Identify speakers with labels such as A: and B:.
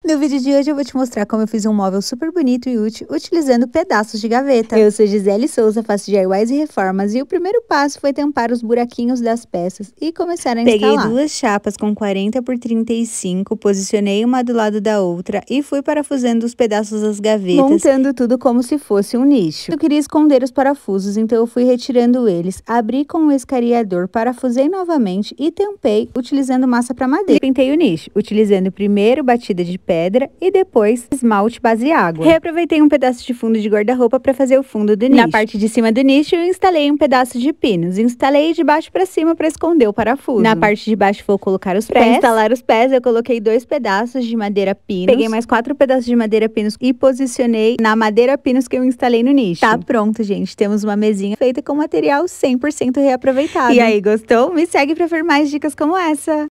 A: No vídeo de hoje eu vou te mostrar como eu fiz um móvel super bonito e útil utilizando pedaços de gaveta. Eu sou Gisele Souza, faço DIYs e reformas e o primeiro passo foi tampar os buraquinhos das peças e começar a instalar. Peguei duas chapas com 40 por 35, posicionei uma do lado da outra e fui parafusando os pedaços das gavetas, montando tudo como se fosse um nicho. Eu queria esconder os parafusos, então eu fui retirando eles, abri com um escariador, parafusei novamente e tampei utilizando massa para madeira. Pintei o nicho, utilizando primeiro batida de pedra e depois esmalte base água. Reaproveitei um pedaço de fundo de guarda-roupa para fazer o fundo do nicho. Na parte de cima do nicho eu instalei um pedaço de pinos. Instalei de baixo para cima para esconder o parafuso. Na parte de baixo vou colocar os pés. Para instalar os pés eu coloquei 2 pedaços de madeira pinos. Peguei mais 4 pedaços de madeira pinos e posicionei na madeira pinos que eu instalei no nicho. Tá pronto, gente. Temos uma mesinha feita com material 100% reaproveitado. E aí, gostou? Me segue para ver mais dicas como essa.